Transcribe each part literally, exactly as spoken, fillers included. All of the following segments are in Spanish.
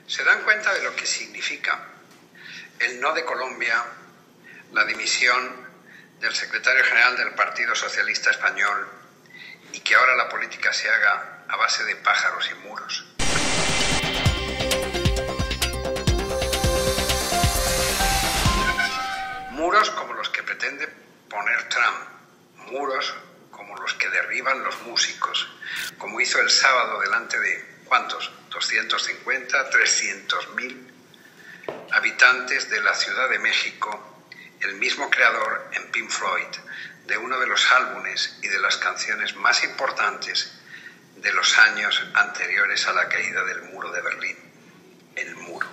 se dan cuenta de lo que significa el no de Colombia, la dimisión del secretario general del Partido Socialista Español y que ahora la política se haga a base de pájaros y muros. Muros como los que pretende poner Trump, muros como los que derriban los músicos, como hizo el sábado delante de, ¿cuántos? doscientos cincuenta, trescientos mil habitantes de la Ciudad de México, el mismo creador en Pink Floyd de uno de los álbumes y de las canciones más importantes de los años anteriores a la caída del muro de Berlín, el muro.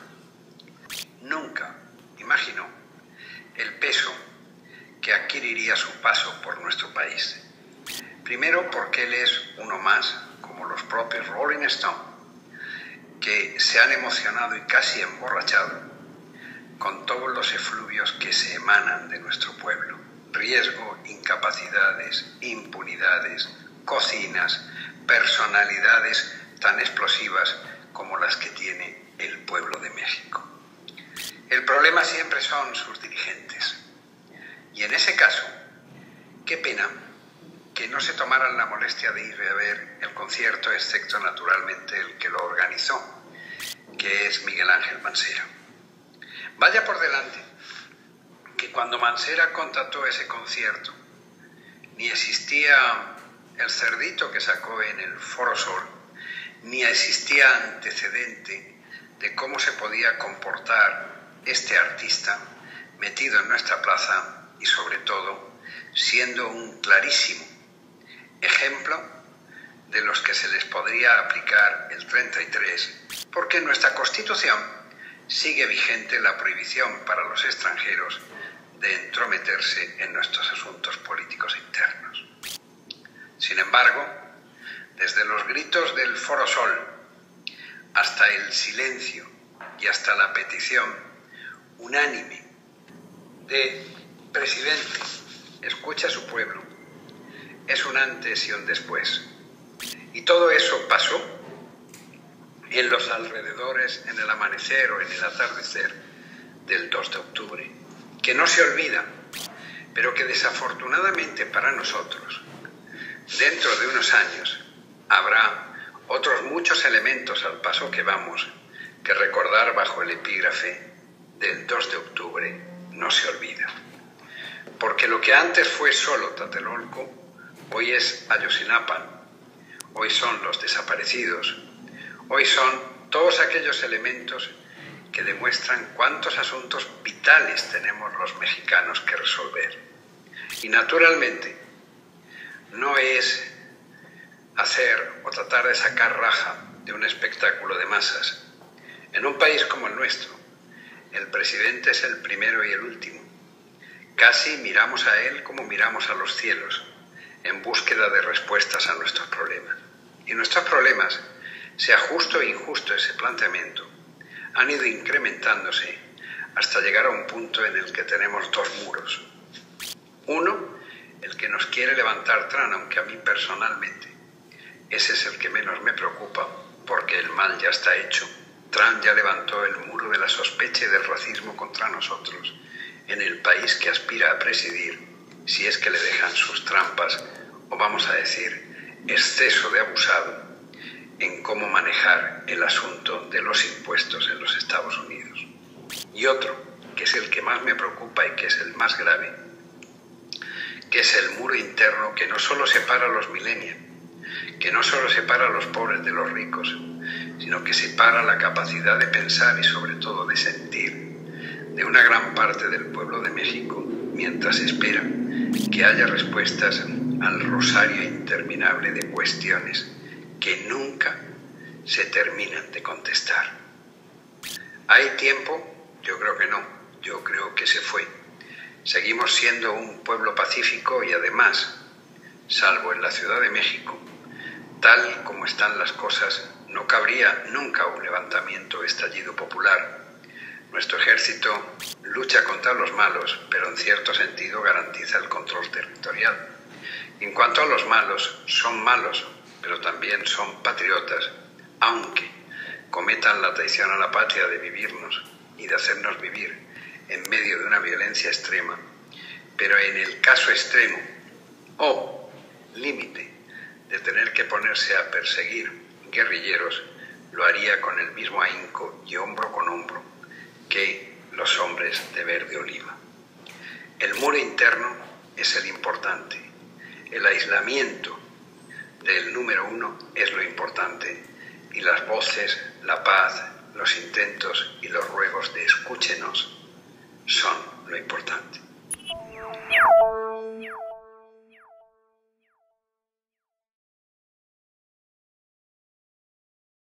Nunca imaginó el peso que adquiriría su paso por nuestro país. Primero porque él es uno más, como los propios Rolling Stones, que se han emocionado y casi emborrachado con todos los efluvios que se emanan de nuestro pueblo. Riesgo, incapacidades, impunidades, cocinas, personalidades tan explosivas como las que tiene el pueblo de México. El problema siempre son sus dirigentes. Y en ese caso, qué pena que no se tomaran la molestia de ir a ver el concierto, excepto naturalmente el que lo organizó, que es Miguel Ángel Mansera. Vaya por delante que cuando Mansera contrató ese concierto, ni existía el cerdito que sacó en el Foro Sol, ni existía antecedente de cómo se podía comportar este artista metido en nuestra plaza y sobre todo siendo un clarísimo ejemplo de los que se les podría aplicar el treinta y tres, porque en nuestra Constitución sigue vigente la prohibición para los extranjeros de entrometerse en nuestros asuntos políticos internos. Sin embargo, desde los gritos del Foro Sol hasta el silencio y hasta la petición unánime de presidente, escucha a su pueblo, es un antes y un después. Y todo eso pasó en los alrededores, en el amanecer o en el atardecer del dos de octubre, que no se olvida, pero que desafortunadamente para nosotros, dentro de unos años, habrá otros muchos elementos al paso que vamos que recordar bajo el epígrafe del dos de octubre no se olvida. Porque lo que antes fue solo Tlatelolco, hoy es Ayotzinapa, hoy son los desaparecidos, hoy son todos aquellos elementos que demuestran cuántos asuntos vitales tenemos los mexicanos que resolver. Y naturalmente, no es hacer o tratar de sacar raja de un espectáculo de masas. En un país como el nuestro, el presidente es el primero y el último. Casi miramos a él como miramos a los cielos, en búsqueda de respuestas a nuestros problemas. Y nuestros problemas, sea justo o injusto ese planteamiento, han ido incrementándose hasta llegar a un punto en el que tenemos dos muros. Uno, el que nos quiere levantar Trump, aunque a mí personalmente ese es el que menos me preocupa, porque el mal ya está hecho. Trump ya levantó el muro de la sospecha y del racismo contra nosotros en el país que aspira a presidir, si es que le dejan sus trampas, o vamos a decir, exceso de abusado en cómo manejar el asunto de los impuestos en los Estados Unidos. Y otro, que es el que más me preocupa y que es el más grave, que es el muro interno que no solo separa a los millennials, que no solo separa a los pobres de los ricos, sino que separa la capacidad de pensar y sobre todo de sentir de una gran parte del pueblo de México mientras espera que haya respuestas al rosario interminable de cuestiones que nunca se terminan de contestar. ¿Hay tiempo? Yo creo que no, yo creo que se fue. Seguimos siendo un pueblo pacífico y además, salvo en la Ciudad de México, tal como están las cosas, no cabría nunca un levantamiento o estallido popular. Nuestro ejército lucha contra los malos, pero en cierto sentido garantiza el control territorial. En cuanto a los malos, son malos, pero también son patriotas, aunque cometan la traición a la patria de vivirnos y de hacernos vivir en medio de una violencia extrema, pero en el caso extremo o límite de tener que ponerse a perseguir guerrilleros, lo haría con el mismo ahínco y hombro con hombro que los hombres de verde oliva. El muro interno es el importante, el aislamiento del número uno es lo importante, y las voces, la paz, los intentos y los ruegos de escucha